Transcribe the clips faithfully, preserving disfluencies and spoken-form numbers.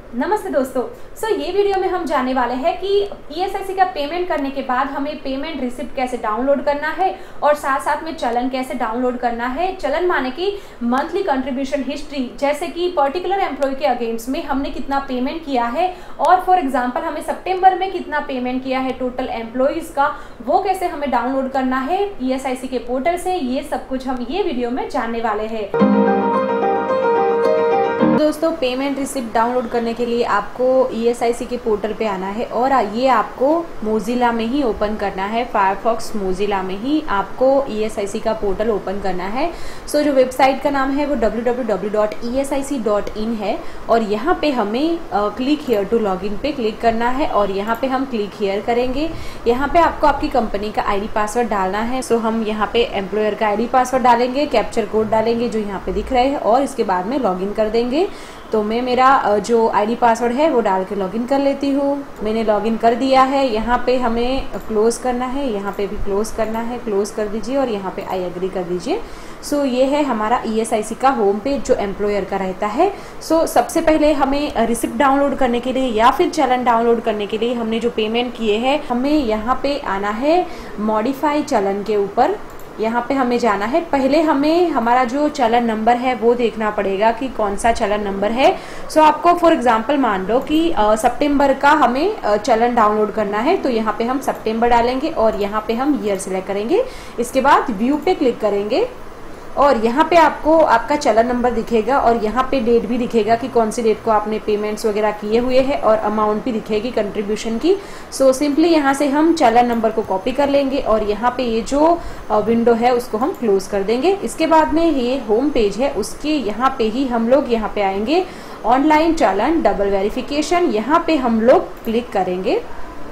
नमस्ते दोस्तों। सो so, ये वीडियो में हम जानने वाले हैं कि ई एस आई सी का पेमेंट करने के बाद हमें पेमेंट रिसिप्ट कैसे डाउनलोड करना है और साथ साथ में चलन कैसे डाउनलोड करना है। चलन माने कि मंथली कंट्रीब्यूशन हिस्ट्री, जैसे कि पर्टिकुलर एम्प्लॉय के अगेंस्ट में हमने कितना पेमेंट किया है और फॉर एग्जांपल हमें सितंबर में कितना पेमेंट किया है टोटल एम्प्लॉयज़ का, वो कैसे हमें डाउनलोड करना है ई एस आई सी के पोर्टल से। ये सब कुछ हम ये वीडियो में जानने वाले हैं। दोस्तों, पेमेंट रिसिप्ट डाउनलोड करने के लिए आपको ई एस आई सी के पोर्टल पे आना है और ये आपको मोजिला में ही ओपन करना है। फायरफॉक्स मोजिला में ही आपको ई एस आई सी का पोर्टल ओपन करना है। सो so, जो वेबसाइट का नाम है वो W W W dot E S I C dot in है और यहाँ पे हमें क्लिक हियर टू लॉगिन पे क्लिक करना है और यहाँ पे हम क्लिक हियर करेंगे। यहाँ पे आपको आपकी कंपनी का आई डी पासवर्ड डालना है। सो so, हम यहाँ पे एम्प्लॉयर का आई डी पासवर्ड डालेंगे, कैप्चर कोड डालेंगे जो यहाँ पे दिख रहे हैं और इसके बाद में लॉगिन कर देंगे। तो मैं मेरा जो आईडी पासवर्ड है वो डाल के लॉगिन कर लेती हूँ। मैंने लॉगिन कर दिया है। यहाँ पे हमें क्लोज करना है, यहाँ पे भी क्लोज करना है, क्लोज कर दीजिए और यहाँ पे आई एग्री कर दीजिए। सो so, ये है हमारा ई एस आई सी का होम पेज जो एम्प्लॉयर का रहता है। सो so, सबसे पहले हमें रिसिप्ट डाउनलोड करने के लिए या फिर चलन डाउनलोड करने के लिए हमने जो पेमेंट किए हैं हमें यहाँ पे आना है मॉडिफाई चलन के ऊपर। यहाँ पे हमें जाना है। पहले हमें हमारा जो चलन नंबर है वो देखना पड़ेगा कि कौन सा चलन नंबर है। सो so, आपको फॉर एग्जांपल मान लो कि सितंबर का हमें uh, चलन डाउनलोड करना है, तो यहाँ पे हम सितंबर डालेंगे और यहाँ पे हम ईयर सिलेक्ट करेंगे। इसके बाद व्यू पे क्लिक करेंगे और यहाँ पे आपको आपका चलन नंबर दिखेगा और यहाँ पे डेट भी दिखेगा कि कौन सी डेट को आपने पेमेंट्स वगैरह किए हुए हैं और अमाउंट भी दिखेगी कंट्रीब्यूशन की। सो सिंपली यहाँ से हम चलन नंबर को कॉपी कर लेंगे और यहाँ पे ये जो विंडो है उसको हम क्लोज कर देंगे। इसके बाद में ये होम पेज है, उसके यहाँ पे ही हम लोग यहाँ पे आएंगे ऑनलाइन चलन डबल वेरिफिकेशन। यहाँ पे हम लोग क्लिक करेंगे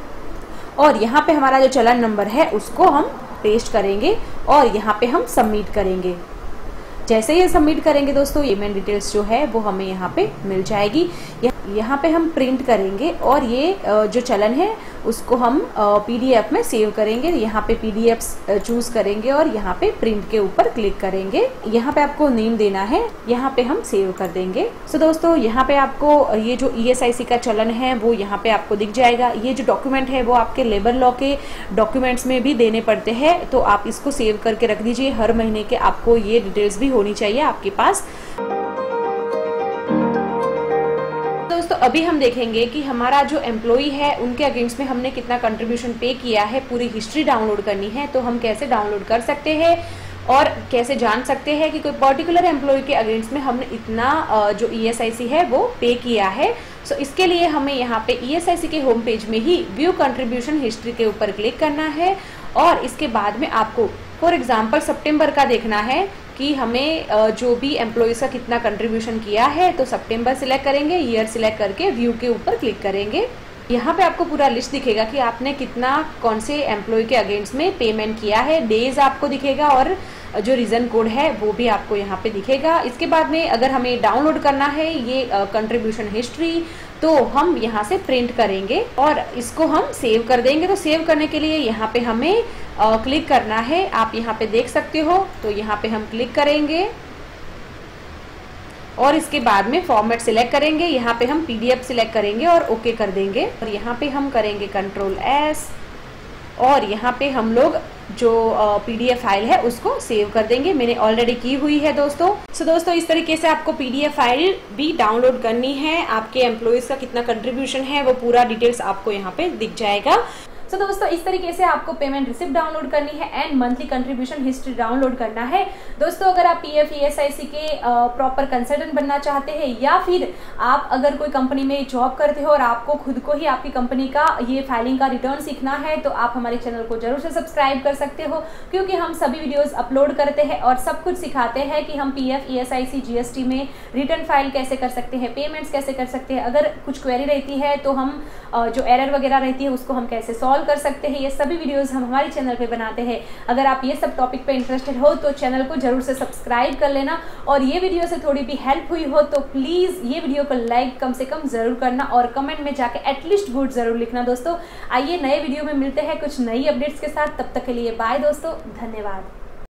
और यहाँ पे हमारा जो चलन नंबर है उसको हम पेस्ट करेंगे और यहाँ पे हम सबमिट करेंगे। जैसे ये सबमिट करेंगे दोस्तों, पेमेंट डिटेल्स जो है वो हमें यहाँ पे मिल जाएगी। यहाँ पे हम प्रिंट करेंगे और ये जो चलन है उसको हम पी डी एफ में सेव करेंगे। यहाँ पे पी डी एफ चूज करेंगे और यहाँ पे प्रिंट के ऊपर क्लिक करेंगे। यहाँ पे आपको नेम देना है, यहाँ पे हम सेव कर देंगे। सो so, दोस्तों, यहाँ पे आपको ये जो ई एस आई सी का चलन है वो यहाँ पे आपको दिख जाएगा। ये जो डॉक्यूमेंट है वो आपके लेबर लॉ के डॉक्यूमेंट्स में भी देने पड़ते हैं, तो आप इसको सेव करके रख दीजिए। हर महीने के आपको ये डिटेल्स भी होनी चाहिए आपके पास। दोस्तों, अभी हम देखेंगे कि हमारा जो एम्प्लॉई है उनके अगेंस्ट में हमने कितना कंट्रीब्यूशन पे किया है। पूरी हिस्ट्री डाउनलोड करनी है, तो हम कैसे डाउनलोड कर सकते हैं और कैसे जान सकते हैं कि कोई पर्टिकुलर एम्प्लॉय के अगेंस्ट में हमने इतना जो ई एस आई सी है वो पे किया है। सो so, इसके लिए हमें यहाँ पे ई एस आई सी के होम पेज में ही व्यू कंट्रीब्यूशन हिस्ट्री के ऊपर क्लिक करना है और इसके बाद में आपको फॉर एग्जाम्पल सितंबर का देखना है कि हमें जो भी एम्प्लॉयज़ का कितना कंट्रीब्यूशन किया है, तो सितंबर सिलेक्ट करेंगे, ईयर सिलेक्ट करके व्यू के ऊपर क्लिक करेंगे। यहाँ पे आपको पूरा लिस्ट दिखेगा कि आपने कितना कौन से एम्प्लॉय के अगेंस्ट में पेमेंट किया है। डेज आपको दिखेगा और जो रीजन कोड है वो भी आपको यहाँ पे दिखेगा। इसके बाद में अगर हमें डाउनलोड करना है ये कंट्रीब्यूशन हिस्ट्री, तो हम यहाँ से प्रिंट करेंगे और इसको हम सेव कर देंगे। तो सेव करने के लिए यहाँ पे हमें आ, क्लिक करना है। आप यहाँ पे देख सकते हो, तो यहाँ पे हम क्लिक करेंगे और इसके बाद में फॉर्मेट सिलेक्ट करेंगे। यहाँ पे हम पी डी एफ सिलेक्ट करेंगे और ओके कर देंगे और यहाँ पे हम करेंगे कंट्रोल एस और यहाँ पे हम लोग जो पी डी एफ फाइल है उसको सेव कर देंगे। मैंने ऑलरेडी की हुई है दोस्तों। सो so, दोस्तों, इस तरीके से आपको पी डी एफ फाइल भी डाउनलोड करनी है। आपके एम्प्लॉयज़ का कितना कंट्रीब्यूशन है वो पूरा डिटेल्स आपको यहाँ पे दिख जाएगा। सो so, दोस्तों, इस तरीके से आपको पेमेंट रिसिप्ट डाउनलोड करनी है and monthly contribution history download करना है। दोस्तों, अगर आप P F E S I C के प्रॉपर कंसल्टेंट बनना चाहते हैं या फिर आप अगर कोई कंपनी में जॉब करते हो और आपको खुद को ही आपकी कंपनी का ये फाइलिंग का रिटर्न सीखना है, तो आप हमारे चैनल को जरूर से सब्सक्राइब कर सकते हो, क्योंकि हम सभी वीडियोस अपलोड करते हैं और सब कुछ सिखाते हैं कि हम P F E S I C G S T में रिटर्न फाइल कैसे कर सकते हैं, पेमेंट्स कैसे कर सकते हैं। अगर कुछ क्वेरी रहती है तो हम जो एरर वगैरह रहती है उसको हम कैसे सॉल्व कर सकते हैं, ये सभी वीडियोस हम हमारे चैनल पे बनाते हैं। अगर आप ये सब टॉपिक पे इंटरेस्टेड हो तो चैनल को जरूर से सब्सक्राइब कर लेना और ये वीडियो से थोड़ी भी हेल्प हुई हो तो प्लीज़ ये वीडियो को लाइक कम से कम ज़रूर करना और कमेंट में जाके एटलीस्ट गुड ज़रूर लिखना। दोस्तों, आइए नए वीडियो में मिलते हैं कुछ नई अपडेट्स के साथ। तब तक के लिए बाय दोस्तों, धन्यवाद।